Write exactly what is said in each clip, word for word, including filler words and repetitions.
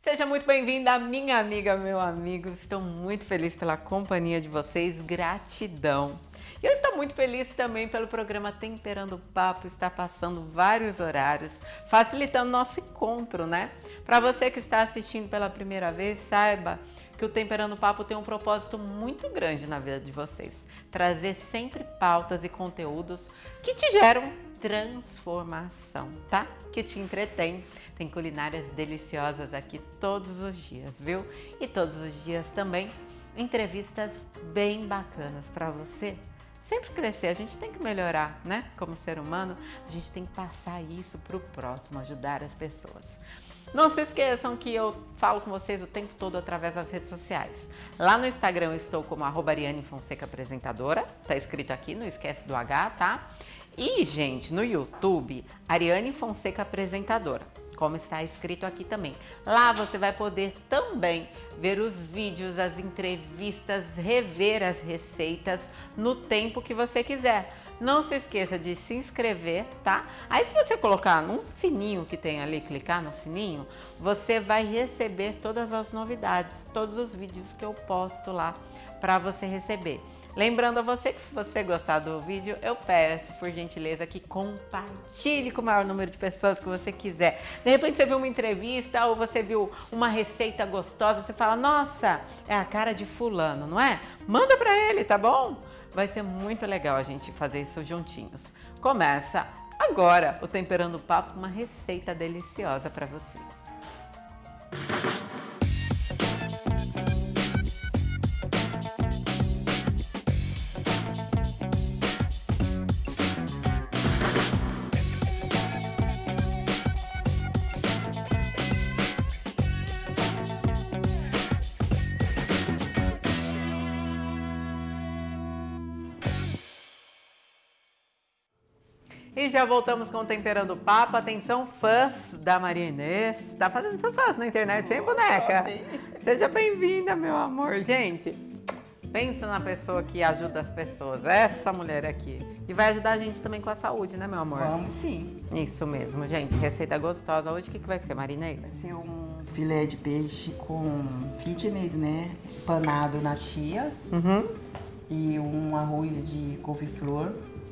Seja muito bem-vinda, minha amiga, meu amigo. Estou muito feliz pela companhia de vocês, gratidão. E eu estou muito feliz também pelo programa Temperando o Papo, está passando vários horários, facilitando nosso encontro, né? Para você que está assistindo pela primeira vez, saiba que o Temperando o Papo tem um propósito muito grande na vida de vocês. Trazer sempre pautas e conteúdos que te geram transformação, tá? Que te entretém. Tem culinárias deliciosas aqui todos os dias, viu? E todos os dias também entrevistas bem bacanas para você sempre crescer. A gente tem que melhorar, né? Como ser humano, a gente tem que passar isso pro próximo, ajudar as pessoas. Não se esqueçam que eu falo com vocês o tempo todo através das redes sociais. Lá no Instagram eu estou como arroba Ariane Fonseca Apresentadora, tá escrito aqui, não esquece do H, tá? E, gente, no YouTube, Ariane Fonseca Apresentadora, como está escrito aqui também. Lá você vai poder também ver os vídeos, as entrevistas, rever as receitas no tempo que você quiser. Não se esqueça de se inscrever, tá? Aí se você colocar num sininho que tem ali, clicar no sininho, você vai receber todas as novidades, todos os vídeos que eu posto lá para você receber. Lembrando a você que se você gostar do vídeo, eu peço, por gentileza, que compartilhe com o maior número de pessoas que você quiser. De repente você viu uma entrevista ou você viu uma receita gostosa, você fala, nossa, é a cara de fulano, não é? Manda para ele, tá bom? Vai ser muito legal a gente fazer isso juntinhos. Começa agora o Temperando o Papo, uma receita deliciosa para você. E já voltamos com o Temperando o Papo. Atenção, fãs da Maria Inês. Tá fazendo sucesso na internet, hein, boneca? Seja bem-vinda, meu amor. Gente, pensa na pessoa que ajuda as pessoas. Essa mulher aqui. E vai ajudar a gente também com a saúde, né, meu amor? Vamos sim. Isso mesmo, gente. Receita gostosa. Hoje o que, que vai ser, Maria Inês? Vai ser um filé de peixe com fitness, né? Panado na chia. Uhum. E um arroz de couve-flor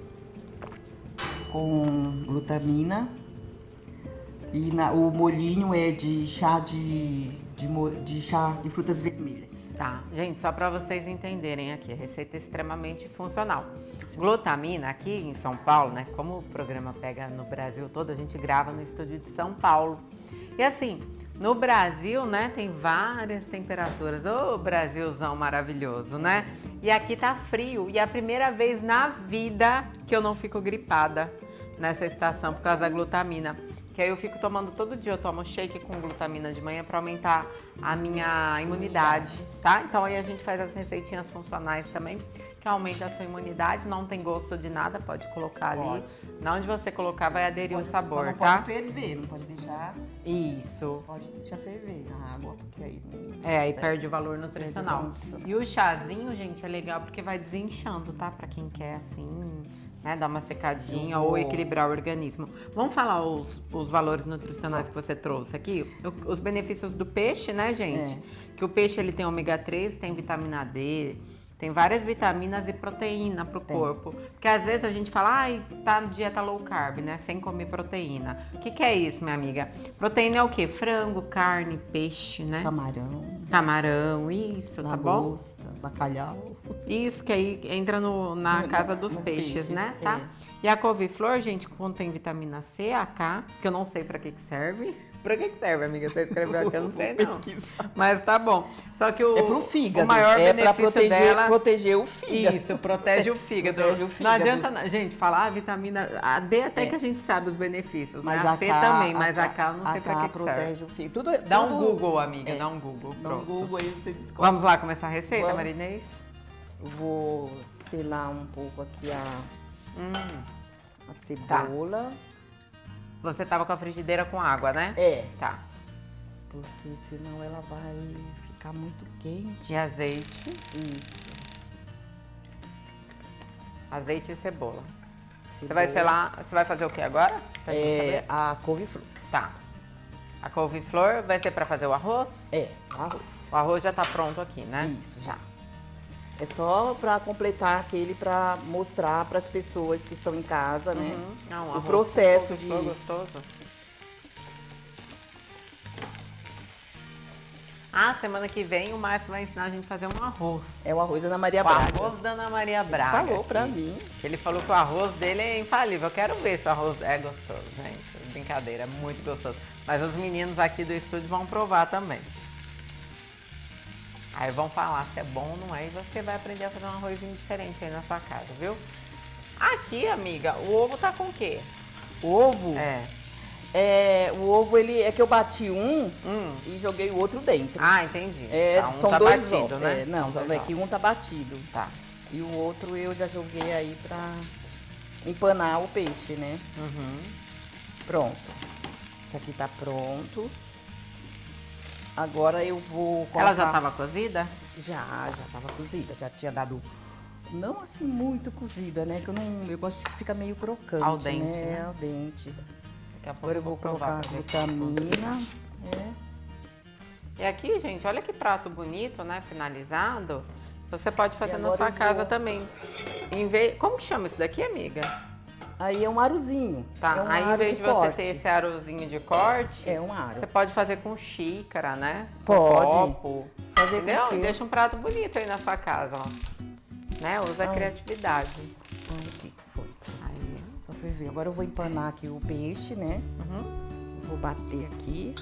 com glutamina. E na, o molhinho é de chá de, de, de chá de frutas vermelhas. Tá, gente, só para vocês entenderem aqui, a receita é extremamente funcional. Glutamina, aqui em São Paulo, né, como o programa pega no Brasil todo, a gente grava no estúdio de São Paulo. E assim, no Brasil, né, tem várias temperaturas. Ô, Brasilzão maravilhoso, né? E aqui tá frio, e é a primeira vez na vida que eu não fico gripada nessa estação por causa da glutamina. Que aí eu fico tomando todo dia, eu tomo shake com glutamina de manhã para aumentar a minha imunidade, tá? Então aí a gente faz as receitinhas funcionais também, que aumenta a sua imunidade, não tem gosto de nada, pode colocar pode. ali. Na onde você colocar vai aderir pode, o sabor, só não tá? Pode ferver, não pode deixar. Isso. Pode deixar ferver a água, porque aí não... É, aí perde o valor nutricional. O valor nutricional. E o chazinho, gente, é legal porque vai desinchando, tá? Pra quem quer assim, né, dar uma secadinha vou... ou equilibrar o organismo. Vamos falar os, os valores nutricionais que você trouxe aqui? O, os benefícios do peixe, né, gente? É. Que o peixe ele tem ômega três, tem vitamina D, tem várias vitaminas e proteína pro corpo. Porque às vezes a gente fala, ai, tá na dieta low carb, né? Sem comer proteína. O que, que é isso, minha amiga? Proteína é o quê? Frango, carne, peixe, né? Camarão. Camarão, isso, tá bom? Lagosta, bacalhau. Isso, que aí entra no, na casa dos no peixes, peixes, né? É. Tá? E a couve-flor, gente, contém vitamina C, A, K, que eu não sei pra que que serve. Pra que que serve, amiga? Você escreveu aqui, eu não sei não. Mas tá bom. Só que o, é pro fígado. o maior é benefício pra proteger, dela... proteger o fígado. Isso, protege o fígado. Protege o fígado. Não adianta, não. Gente, falar a vitamina... A D até é. que a gente sabe os benefícios, mas né? A, a C K, também, mas a a K eu não sei pra que que serve. protege o fígado. Tudo, dá tudo... um Google, amiga, é. dá um Google. Dá um Google aí você descobre. Vamos lá começar a receita, Vamos. Maria Inês? Vou selar um pouco aqui a, Hum. a cebola. Tá. Você tava com a frigideira com água, né? É. Tá. Porque senão ela vai ficar muito quente. E azeite. Isso. Azeite e cebola. Cebola. Você vai selar, você vai fazer o que agora? Pra gente É, saber? a couve-flor. Tá. A couve-flor vai ser para fazer o arroz? É, o arroz. O arroz já tá pronto aqui, né? Isso, já. É só para completar aquele, para mostrar para as pessoas que estão em casa, né? Uhum. Ah, um o arroz processo de... gostoso. Ah, semana que vem o Márcio vai ensinar a gente a fazer um arroz. É o arroz da Ana Maria o Braga. O arroz da Ana Maria Braga. Ele falou pra aqui. mim. Ele falou que o arroz dele é infalível. Eu quero ver se o arroz é gostoso, gente. Brincadeira, é muito gostoso. Mas os meninos aqui do estúdio vão provar também. Aí vão falar se é bom ou não é. E você vai aprender a fazer um arrozinho diferente aí na sua casa, viu? Aqui, amiga, o ovo tá com o quê? O ovo? É. É, o ovo, ele é que eu bati um Hum. e joguei o outro dentro. Ah, entendi. É, tá, um são tá dois batido, ovos, né? é, não, São dois é que ovos. um tá batido. Tá. E o outro eu já joguei aí pra empanar o peixe, né? Uhum. Pronto. Isso aqui tá pronto. Agora eu vou colocar... Ela já tava cozida? Já, já tava cozida. Já tinha dado... Não assim muito cozida, né? Que eu não... Eu gosto que fica meio crocante, Ao dente, né? né? Ao dente. Daqui a pouco Agora eu vou colocar a pra ver. glutamina. É. E aqui, gente, olha que prato bonito, né? Finalizado. Você pode fazer E na agora sua eu casa vou- também. Em vez... Como que chama isso daqui, amiga? Aí é um arozinho. Tá, é um aí em aro vez de de você corte. ter esse arozinho de corte, É um aro. você pode fazer com xícara, né? Com Pode. copo. Fazer com Entendeu? quê? E deixa um prato bonito aí na sua casa, ó. Né? Usa a Ai. criatividade. Ai, aqui, foi. Aí. Só foi ver. Agora eu vou empanar aqui o peixe, né? Uhum. Vou bater aqui.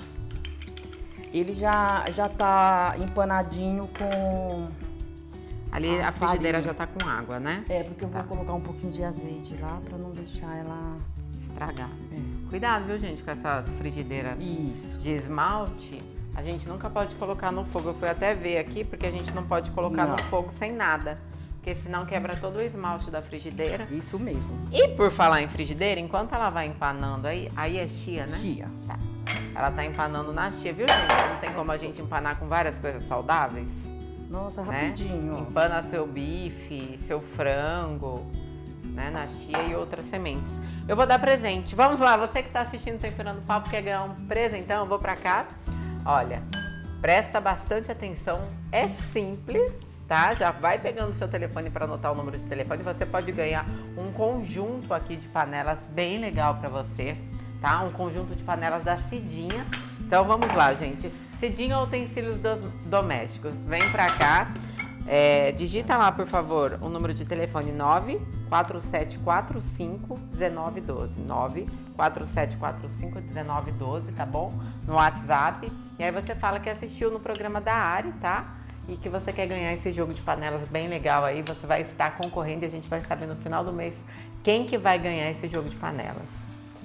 Ele já, já tá empanadinho com... Ali Ah, a frigideira farinha. já tá com água, né? É, porque eu vou Tá. colocar um pouquinho de azeite lá pra não deixar ela... Estragar. É. Cuidado, viu, gente, com essas frigideiras Isso. de esmalte. A gente nunca pode colocar no fogo. Eu fui até ver aqui, porque a gente não pode colocar Não. no fogo sem nada. Porque senão quebra todo o esmalte da frigideira. Isso mesmo. E por falar em frigideira, enquanto ela vai empanando aí, aí é chia, né? Chia. Tá. Ela tá empanando na chia, viu, gente? Não tem como a gente empanar com várias coisas saudáveis, Nossa, né? rapidinho. ó. Empana seu bife, seu frango, né? Na chia e outras sementes. Eu vou dar presente. Vamos lá, você que tá assistindo Temperando Papo, quer ganhar um presentão? Eu vou pra cá. Olha, presta bastante atenção. É simples, tá? Já vai pegando o seu telefone para anotar o número de telefone. Você pode ganhar um conjunto aqui de panelas bem legal para você, tá? Um conjunto de panelas da Cidinha. Então vamos lá, gente. Cidinha Utensílios do- Domésticos. Vem pra cá. É, digita lá, por favor, o número de telefone nove quatro sete quatro cinco um nove um dois. nove quatro sete quatro cinco um nove um dois, tá bom? No WhatsApp. E aí você fala que assistiu no programa da Ari, tá? E que você quer ganhar esse jogo de panelas bem legal aí. Você vai estar concorrendo e a gente vai saber no final do mês quem que vai ganhar esse jogo de panelas.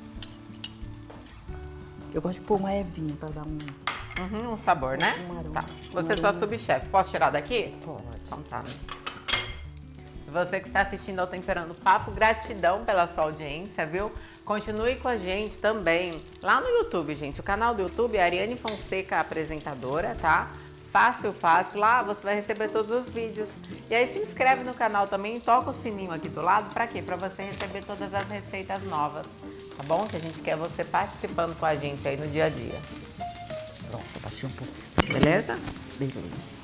Eu gosto de pôr uma ervinha pra dar um... Uhum, um sabor, né? Um aroma. Tá. Um Você é só aroma. subchefe. Posso tirar daqui? Pode. Então tá, né? Você que está assistindo ao Temperando Papo, gratidão pela sua audiência, viu? Continue com a gente também lá no YouTube, gente. O canal do YouTube é Ariane Fonseca, apresentadora, tá? Fácil, fácil. Lá você vai receber todos os vídeos. E aí se inscreve no canal também e toca o sininho aqui do lado. Pra quê? Pra você receber todas as receitas novas, tá bom? Que a gente quer você participando com a gente aí no dia a dia. Pronto, baixei um pouco. Beleza? Beleza.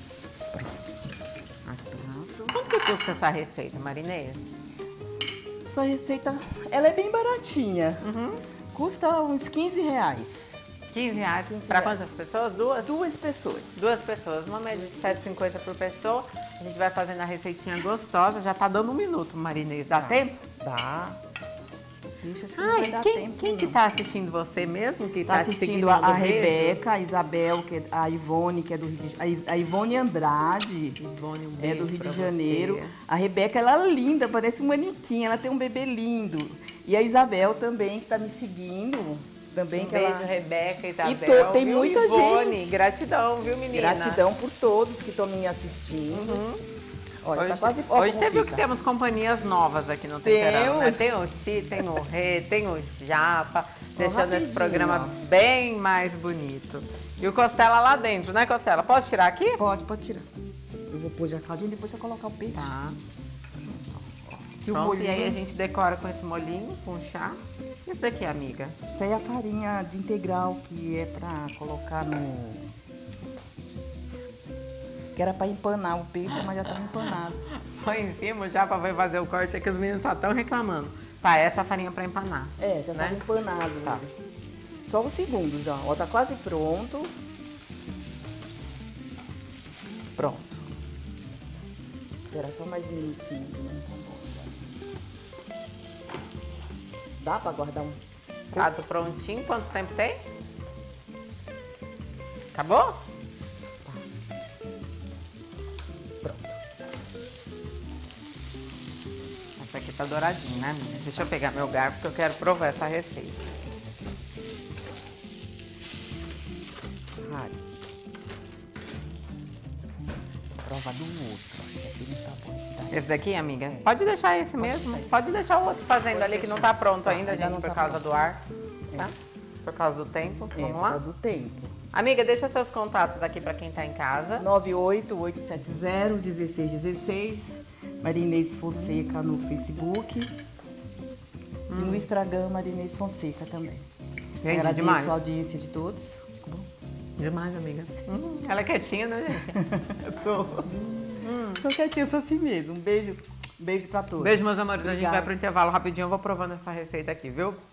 Quanto que custa essa receita, Marinês? Essa receita, ela é bem baratinha. Uhum. Custa uns quinze reais. quinze reais. Pra quantas pessoas? Duas? Duas pessoas. Duas pessoas. Uma média de sete reais e cinquenta por pessoa. A gente vai fazendo a receitinha gostosa. Já tá dando um minuto, Marinês. Dá tempo? Dá. Deixa, acho que não vai Ai, dar quem, tempo, quem que não. tá assistindo você mesmo? Que Tá tá, te seguindo assistindo a, a mandando beijos? Rebeca, a Isabel, que é, a Ivone, que é do Rio de Janeiro. A Ivone Andrade. Ivone, um É beijo do Rio pra de você. Janeiro. A Rebeca, ela é linda, parece um manequim, ela tem um bebê lindo. E a Isabel também, que tá me seguindo. Também Um que beijo, ela... Rebeca, Isabel. to- tem viu, muita Ivone? gente. Gratidão, viu, menina? Gratidão por todos que estão me assistindo. Uhum. Olha, Hoje, tá quase... ó, hoje como você viu que fica. temos companhias novas aqui no Temperando, né? Temos. Tem o Ti, tem o Rê, tem o Japa, deixando esse rapidinho, programa ó. bem mais bonito. E o Costela lá dentro, né, Costela? Posso tirar aqui? Pode, pode tirar. Eu vou pôr já a caldinha e depois você colocar o peixe. Tá. E o Pronto, molhinho, e aí a gente decora com esse molhinho, com chá. E esse daqui, amiga? Isso aí é a farinha de integral, que é pra colocar no... Que era pra empanar o peixe, mas já tava empanado. Põe em cima já pra ver fazer o corte, é que os meninos só estão reclamando. Tá, essa farinha pra empanar. É, já né? tava empanado. Tá. Né? Só uns segundos, ó. Ó, tá quase pronto. Pronto. Espera só mais um minutinho. Né? Tá bom, já. Dá pra guardar um... Prato prontinho, quanto tempo tem? Acabou? Pronto. Essa aqui tá douradinha, né, amiga? Deixa eu pegar meu garfo, porque eu quero provar essa receita. Raro. Prova do outro. Esse aqui não tá bom. Esse daí. Esse daqui, amiga? Pode deixar esse mesmo. Pode deixar o outro fazendo ali, que não tá pronto ainda, ainda gente, não por tá causa pronto. do ar. Tá? Por causa do tempo. É, Vamos por lá? causa do tempo. Amiga, deixa seus contatos aqui pra quem tá em casa. nove oito oito sete zero um seis um seis. Marinês Fonseca no Facebook. E no Instagram, Marinês Fonseca também. Gente, Agradeço demais. a audiência de todos. Tá bom? Demais, amiga. Hum, ela é quietinha, né, gente? Eu sou. Hum. Sou quietinha, sou assim mesmo. Um beijo, um beijo pra todos. Beijo, meus amores. A gente Obrigada. vai pro intervalo rapidinho. Eu vou provando essa receita aqui, viu?